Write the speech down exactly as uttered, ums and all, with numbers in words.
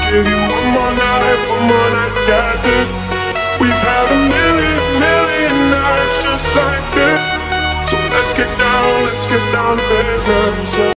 give you one more night, one more night, got this. We've had a million, million nights just like this. So let's get down, let's get down to business.